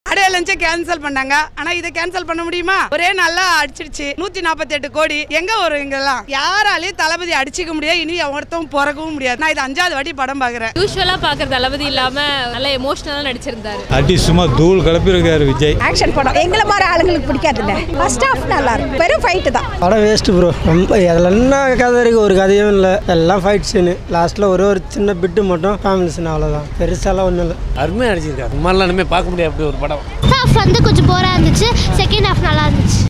அடையாளஞ்சே cancel பண்ணாங்க. ஆனா இதை கேன்சல் பண்ண முடியுமா? ஒரே நல்லா அடிச்சிருச்சு. 148 கோடி எங்க வரும்? இங்கெல்லாம் யாராலையும் தளபதி அடிச்சுக்க முடியாது. இனி ஒருத்தவும் பிறக்கவும் முடியாது. நான் இது 5வது வாட்டி படம் பாக்குறேன். யூசுவலா பாக்குற தளபதி இல்லாம நல்ல எமோஷனலா நடிச்சிருந்தாரு. அடி சும்மா தூள் கலப்பி இருக்காரு விஜய். ஆக்ஷன் படம் எங்கள மாதிரி ஆளுங்களுக்கு பிடிக்காதுல்ல. ஃபர்ஸ்ட் ஹாஃப் நல்லா இருக்கு. பெரும் ஃபைட் தான். படம் வேஸ்ட் ப்ரோ. ரொம்ப அதெல்லாம் கதை இருக்கு. ஒரு கதையும் இல்லை. எல்லாம் ஃபைட் சீனு. லாஸ்ட்ல ஒரு சின்ன பிட்டு மட்டும் ஃபேமிலி சீன், அவ்வளோதான். பெருசாலாம் ஒன்றும் இல்லை. அருமையாக நடிச்சிருக்காரு. சும்மாலாம் இனிமே பார்க்க முடியாது அப்படி ஒரு படம். ஹாஃப் வந்து கொஞ்சம் போரா இருந்துச்சு. செகண்ட் ஹாஃப் நல்லா இருந்துச்சு.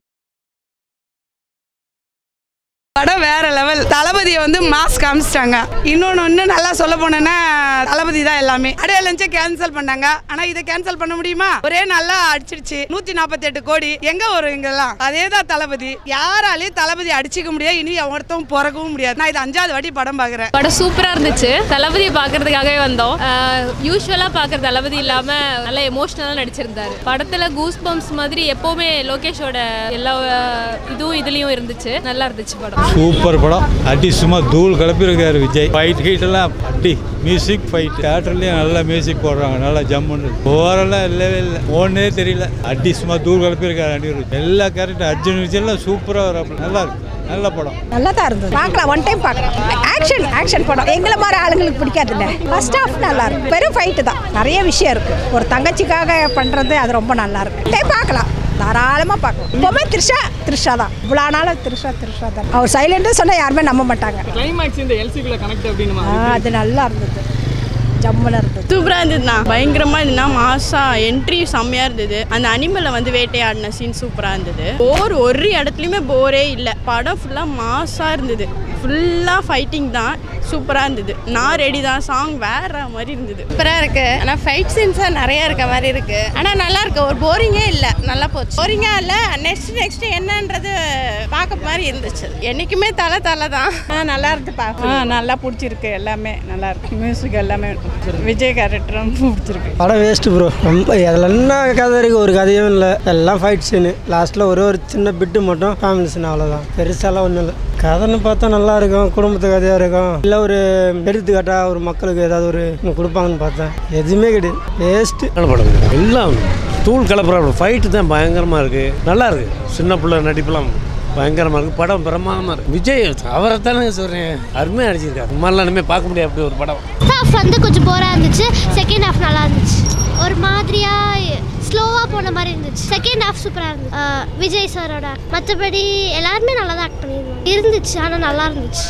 படம் வேற லெவல். தளபதியை வந்து மாஸ் காமிச்சிட்டாங்க. இன்னொன்னு நல்லா சொல்ல போனேன்னா தளபதி தான் எல்லாமே. அடையாளஞ்சே கேன்சல் பண்ணாங்க. ஆனா இதை கேன்சல் பண்ண முடியுமா? ஒரே நல்லா அடிச்சிருச்சு. 148 கோடி எங்க வரும்? இங்கெல்லாம் அதேதான் தளபதி. யாராலையும் தளபதி அடிச்சுக்க முடியாது. இனி ஒருத்தவும் பிறக்கவும் முடியாது. நான் இது 5வது வாட்டி படம் பாக்குறேன். படம் சூப்பரா இருந்துச்சு. தளபதியை பாக்குறதுக்காகவே வந்தோம். யூசுவலா பாக்குற தளபதி இல்லாம நல்ல எமோஷனலா நடிச்சிருந்தாரு. படத்துல கூஸ் பம்ப்ஸ் மாதிரி எப்பவுமே லோகேஷோட எல்லா இதுலயும் இருந்துச்சு. நல்லா இருந்துச்சு படம். சூப்பர் படம். அடி சும்மா தூள் கலப்பி இருக்காரு விஜய். ஃபைட் ஹீட் எல்லாம் அடி. மியூசிக் ஃபைட் தியேட்டர்லயும் நல்லா மியூசிக் போடுறாங்க. நல்லா ஜம்முன்னு ஓரெல்லாம் இல்லவே இல்லை. ஓன்னே தெரியல. அடி சும்மா தூள் கலப்பி இருக்காரு. அடி எல்லா கேரக்டர் அர்ஜுன் விஜய் எல்லாம் சூப்பரா வரும். நல்லா இருக்கு. நல்ல படம். நல்லா தான் இருந்தது. பார்க்கலாம். ஒன் டைம் பார்க்கலாம். ஆக்ஷன் படம் எங்கள மாதிரி ஆளுங்களுக்கு பிடிக்காதுல்ல. ஃபர்ஸ்ட் ஹாஃப் நல்லா இருக்கு. பெரும் ஃபைட் தான். நிறைய விஷயம் இருக்கு. ஒரு தங்கச்சிக்காக பண்றது அது ரொம்ப நல்லா இருக்கு. டைம் பார்க்கலாம். தாராளமாக பார்க்கலாம். இப்போவே த்ரிஷா தான். இவ்வளோ நாளும் த்ரிஷா தான். அவர் சைலண்டாக சொன்னால் யாருமே நம்ப மாட்டாங்க. கிளைமேக்ஸ் இந்த எல்சிக்குள்ள கனெக்ட் அப்படினு அது நல்லா இருந்தது. ஜம்முன்னு இருந்தது. சூப்பராக இருந்ததுண்ணா. பயங்கரமாக இருந்ததுன்னா மாசா என்ட்ரி செம்மையாக இருந்தது. அந்த அனிமலை வந்து வேட்டையாடின சீன் சூப்பராக இருந்தது. ஒரு இடத்துலையுமே போரே இல்லை. படம் ஃபுல்லாக மாசாக இருந்தது. ஃபுல்லாக ஃபைட்டிங் தான். சூப்பராக இருந்தது. நான் ரெடி தான். சாங் வேற மாதிரி இருந்தது. சூப்பராக இருக்கு. ஆனால் ஃபைட் சீன்ஸாக நிறைய இருக்க மாதிரி இருக்கு. ஆனால் நல்லா இருக்கு. ஒரு போரிங்கே இல்லை. நல்லா போச்சு. போரிங்காக இல்லை. நெக்ஸ்ட் என்னன்றது பார்க்க மாதிரி இருந்துச்சு. என்றைக்குமே தலை தான். நல்லா இருக்கு. நல்லா பிடிச்சிருக்கு. எல்லாமே நல்லா இருக்கு. மியூசிக் எல்லாமே விஜய் கேரக்டரும் பிடிச்சிருக்கு. படம் வேஸ்ட் ப்ரோ. ரொம்ப அதெல்லாம் கதை இருக்கு. ஒரு கதையும் இல்லை. எல்லாம் ஃபைட் சீனு. லாஸ்ட்ல ஒரு சின்ன பிட்டு மட்டும் ஃபேமிலி சீன், அவ்வளோதான். பெருசாலாம் ஒன்றும் இல்லை. கதைன்னு பார்த்தா நல்லா இருக்கும். குடும்பத்து கதையாக இருக்கும். இல்லை ஒரு எடுத்துக்காட்டா ஒரு மக்களுக்கு ஏதாவது ஒரு கொடுப்பாங்கன்னு பார்த்தேன். எதுவுமே கிடையாது. வேஸ்ட்டு படம். எல்லாம் தூள் கலப்புற ஃபைட்டு தான் பயங்கரமாக இருக்குது. நல்லா இருக்குது. சின்ன பிள்ளை நடிப்பெல்லாம் பயங்கரமாக இருக்குது. படம் பிரமாதமாக இருக்குது. விஜய் அவரை தானே சொல்கிறேன். அருமையாக நடிச்சிருக்காரு. சும்மாலாம் இனிமேல் பார்க்க முடியாது அப்படி ஒரு படம். ஹாஃப் வந்து கொஞ்சம் போரா இருந்துச்சு. செகண்ட் ஹாஃப் நல்லா இருந்துச்சு. ஒரு மாதிரியா ஸ்லோவாக போன மாதிரி இருந்துச்சு. செகண்ட் ஹாஃப் சூப்பராக இருந்துச்சு. விஜய் சாரோட மற்றபடி எல்லாருமே நல்லா தான் ஆக்ட் இருந்துச்சு. ஆனால் நல்லா இருந்துச்சு.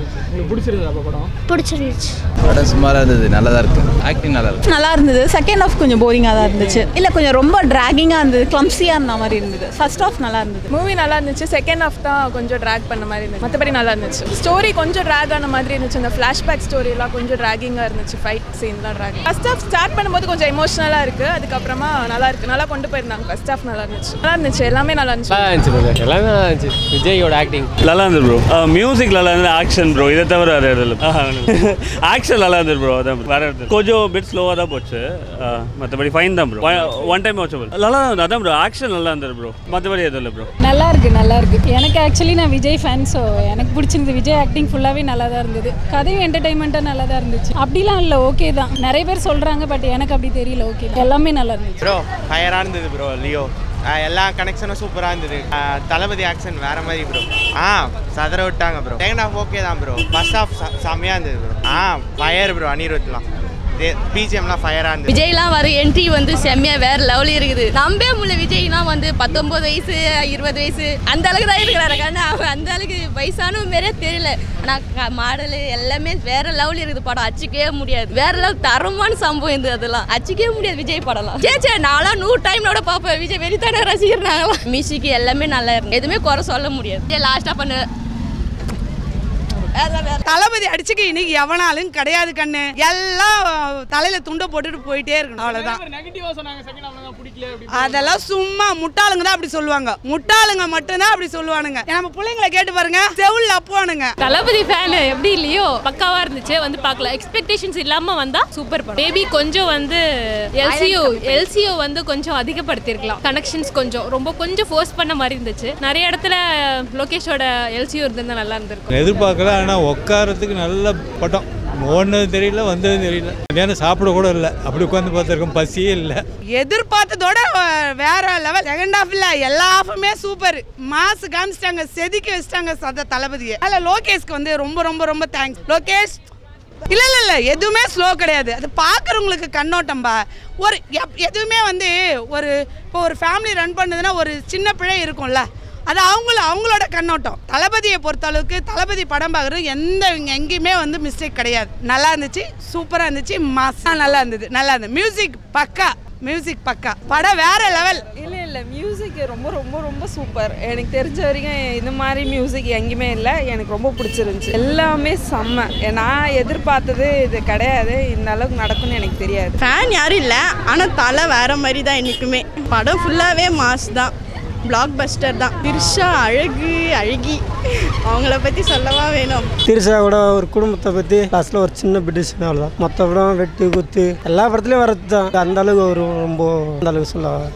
பிடிச்சிருந்துச்சு. படம் சுமாராக இருந்தது. நல்லா தான் இருக்கு. ஆக்டிங் நல்லா இருந்தது. செகண்ட் ஹாஃப் கொஞ்சம் போரிங்காக தான் இருந்துச்சு. இல்லை கொஞ்சம் ரொம்ப ட்ராகிங்காக இருந்தது. கிளம்ஸியாக இருந்த மாதிரி இருந்தது. ஃபர்ஸ்ட் ஹாஃப் நல்லா இருந்தது. மூவி நல்லா இருந்துச்சு. செகண்ட் ஹாஃப் தான் கொஞ்சம் ட்ராக் பண்ண மாதிரி இருந்துச்சு. மற்றபடி நல்லா இருந்துச்சு. ஸ்டோரி கொஞ்சம் ட்ராக் ஆன மாதிரி இருந்துச்சு. அந்த ஃப்ளாஷ்பேக் ஸ்டோரிலாம் கொஞ்சம் ட்ராகிங்காக இருந்துச்சு. ஃபைட் சீன்லாம் ட்ராக். ஃபர்ஸ்ட் ஹாஃப் ஸ்டார்ட் பண்ணும்போது கொஞ்சம் எமோஷனலாக இருக்குது. அதுக்கப்புறமா நல்லா இருக்குது. நல்லா கொண்டு போயிருந்தாங்க. ஃபர்ஸ்ட் ஹாஃப் நல்லா இருந்துச்சு. எல்லாமே நல்லா இருந்துச்சு. எல்லாமே நல்லா இருந்துச்சு. விஜயோட ஆக்டிங் நல்லா இருந்தது ப்ரோ. மியூசிக் நல்லா இருந்தது. Action bro. இதை தவிர வேறு இதில் ஆக்ஷன் நல்லா இருந்தது ப்ரோ. அதான் வேறு கொஞ்சம் பிட் ஸ்லோவாக தான் போச்சு. மற்றபடி ஃபைன் தான் ப்ரோ. One time watchable. நல்லா இருந்தது. அதான் ப்ரோ. ஆக்ஷன் நல்லா இருந்தது ப்ரோ. மற்றபடி எதுவும் இல்லை ப்ரோ. நல்லா இருக்கு. எனக்கு ஆக்சுவலி நான் விஜய் ஃபேன். ஸோ எனக்கு பிடிச்சிருந்தது. விஜய் ஆக்டிங் ஃபுல்லாகவே நல்லா தான் இருந்தது. கதையும் என்டர்டைன்மெண்ட்டாக நல்லா தான் இருந்துச்சு. அப்படிலாம் இல்லை. ஓகே தான். நிறைய பேர் சொல்கிறாங்க. பட் எனக்கு அப்படி தெரியல. ஓகே எல்லாமே நல்லா இருந்துச்சு ப்ரோ. ஃபயராக இருந்தது ப்ரோ. லியோ எல்லா கனெக்ஷனும் சூப்பராக இருந்தது. தளபதி ஆக்ஷன் வேற மாதிரி ப்ரோ. சதற விட்டாங்க ப்ரோ. செகண்ட் ஹாஃப் ஓகே தான் ப்ரோ. ஃபர்ஸ்ட் ஹாஃப் செம்மையாக இருந்தது ப்ரோ. Fire bro. அனிருத்லாம் பிஜிஎம்லாம் ஃபயராக இருந்தது. விஜய்லாம் வர என்ட்ரி வந்து செம்மையாக வேற லெவலில் இருக்குது. நம்பவே முடியல. விஜய்லாம் வந்து 19 வயசு 20 வயசு அந்த அளவுக்கு தான் இருக்கிறாரு. ஆனால் அவன் அந்த அளவுக்கு வயசான மாரியே தெரியல. ஆனால் மாடலு எல்லாமே வேற லெவலில் இருக்குது. படம் அச்சிக்கவே முடியாது. வேற லெவல் தரமான சம்பவம் இது. அதெல்லாம் அச்சிக்கவே முடியாது. விஜய் படம்லாம் சே நான்லாம் 100 டைம்லோட பார்ப்பேன். விஜய் வெளித்தான ரசிகர் நாங்களாம். மியூசிக் எல்லாமே நல்லா இருக்கு. எதுவுமே குறை சொல்ல முடியாது. லாஸ்ட்டாக பண்ண தளபதி அடிச்சுக்க இன்னைக்கு எவனாலும் கிடையாது கண்ணு. எல்லாம் தலையில துண்டை போட்டுட்டு போயிட்டே இருக்கணும். அவ்வளவுதான். அதெல்லாம் சும்மா முட்டாளுங்க தான் அப்படி சொல்லுவாங்க. முட்டாளுங்க மட்டும்தான் அப்படி சொல்லுவானுங்க. நம்ம பிள்ளைங்களை கேட்டு பாருங்க. செவுல்ல அப்புவானுங்க. தளபதி ஃபேன் எப்படி இல்லையோ பக்காவா இருந்துச்சு. வந்து பார்க்கலாம். எக்ஸ்பெக்டேஷன்ஸ் இல்லாம வந்தா சூப்பர் படம். பேபி கொஞ்சம் வந்து எல்சிஓ வந்து கொஞ்சம் அதிகப்படுத்திருக்கலாம். கனெக்ஷன்ஸ் கொஞ்சம் ஃபோர்ஸ் பண்ண மாதிரி இருந்துச்சு. நிறைய இடத்துல லோகேஷோட எல்சிஓ இருந்தா நல்லா இருந்திருக்கும். எதிர்பார்க்கல. ஆனால் உட்காரத்துக்கு நல்ல படம். ஓடுனதும் தெரியல வந்ததும் தெரியல. நேரம் சாப்பிட கூட இல்லை, அப்படி உட்காந்து பார்த்துருக்கோம், பசியே இல்லை. எதிர்பார்த்ததோட வேற லெவல். செகண்ட் ஹாஃப்ல எல்லா ஹாஃபுமே சூப்பர். மாஸ் காமிச்சிட்டாங்க, செதுக்கி வச்சிட்டாங்க தளபதியை. அதில் லோகேஷ்க்கு வந்து ரொம்ப ரொம்ப ரொம்ப தேங்க்ஸ். லோகேஷ் இல்லை இல்லை இல்லை எதுவுமே ஸ்லோ கிடையாது. அது பார்க்குறவங்களுக்கு கண்ணோட்டம்பா. ஒரு எதுவுமே வந்து இப்போ ஒரு ஃபேமிலி ரன் பண்ணுதுன்னா ஒரு சின்ன பிழை இருக்கும்ல, அது அவங்களோட கண்ணோட்டம். தளபதியை பொறுத்த அளவுக்கு தளபதி படம் பார்க்குறது எங்கேயுமே வந்து மிஸ்டேக் கிடையாது. நல்லா இருந்துச்சு, சூப்பராக இருந்துச்சு, மாசாக நல்லா இருந்தது. மியூசிக் பக்கா படம் வேற லெவல். இல்லை மியூசிக் ரொம்ப ரொம்ப ரொம்ப சூப்பர். எனக்கு தெரிஞ்ச வரைக்கும் இந்த மாதிரி மியூசிக் எங்கேயுமே இல்லை. எனக்கு ரொம்ப பிடிச்சிருந்துச்சு. எல்லாமே செம்ம. நான் எதிர்பார்த்தது இது கிடையாது, இந்த அளவுக்கு நடக்கும்னு எனக்கு தெரியாது. ஃபேன் யாரும் இல்லை, ஆனால் தலை வேற மாதிரி தான் என்றைக்குமே. படம் ஃபுல்லாகவே மாஸ் தான், பிளாக் பஸ்டர் தான். திரிஷா அழகி அவங்கள பற்றி சொல்லவா வேணும். திரிஷா கூட ஒரு குடும்பத்தை பற்றி லாஸ்ட்டில் ஒரு சின்ன பிடிஷன் அவ்வளோதான். மொத்த படம் வெட்டு குத்து எல்லா படத்துலையும் வர்றது தான். அந்த அளவுக்கு ஒரு ரொம்ப அந்த அளவுக்கு சொல்ல